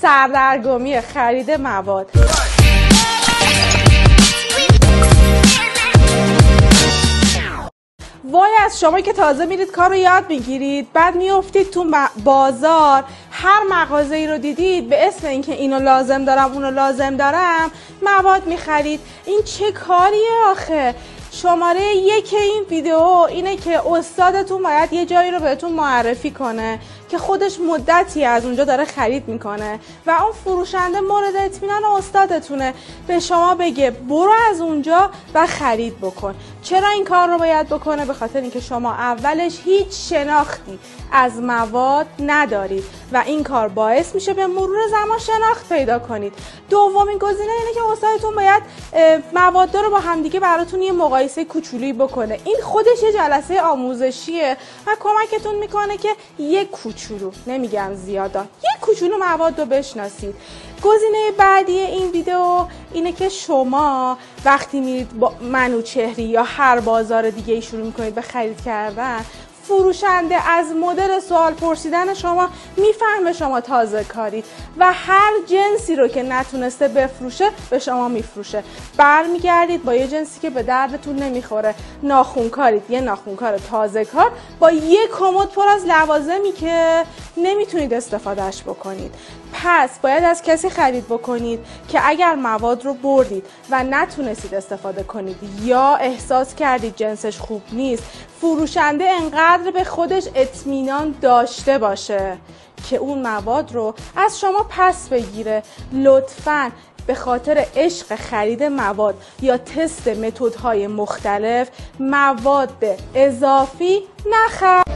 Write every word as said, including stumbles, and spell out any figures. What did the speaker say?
سردرگمی خرید مواد. وای از شما که تازه میرید کار رو یاد میگیرید، بعد میافتید تو بازار، هر مغازه‌ای رو دیدید به اسم اینکه اینو لازم دارم اونو لازم دارم مواد میخرید. این چه کاریه آخه؟ شماره یک این ویدیو اینه که استادتون باید یه جایی رو بهتون معرفی کنه که خودش مدتی از اونجا داره خرید میکنه و اون فروشنده مورد اطمینان استادتونه، به شما بگه برو از اونجا و خرید بکن. چرا این کار رو باید بکنه؟ به خاطر اینکه شما اولش هیچ شناختی از مواد ندارید و این کار باعث میشه به مرور زمان شناخت پیدا کنید. دومین گزینه اینه که استادتون باید مواد رو با همدیگه براتون یه مقایسه کوچولی بکنه. این خودش یه جلسه آموزشیه و کمکتون میکنه که یک کوچولو، نمیگم زیادا، یک کوچولو مواد رو بشناسید. گزینه بعدی این ویدیو اینه که شما وقتی میرید با منوچهری یا هر بازار دیگه ای شروع میکنید به خرید کردن، فروشنده از مدل سوال پرسیدن شما میفهمه شما تازه کارید و هر جنسی رو که نتونسته بفروشه به شما میفروشه. برمیگردید با یه جنسی که به دردتون نمیخوره، ناخونکارید، یه ناخونکار تازه کار با یه کمد پر از لوازمی که نمیتونید استفادهش بکنید. پس باید از کسی خرید بکنید که اگر مواد رو بردید و نتونستید استفاده کنید یا احساس کردید جنسش خوب نیست، فروشنده انقدر به خودش اطمینان داشته باشه که اون مواد رو از شما پس بگیره. لطفاً به خاطر عشق خرید مواد یا تست متدهای مختلف مواد اضافی نخرید.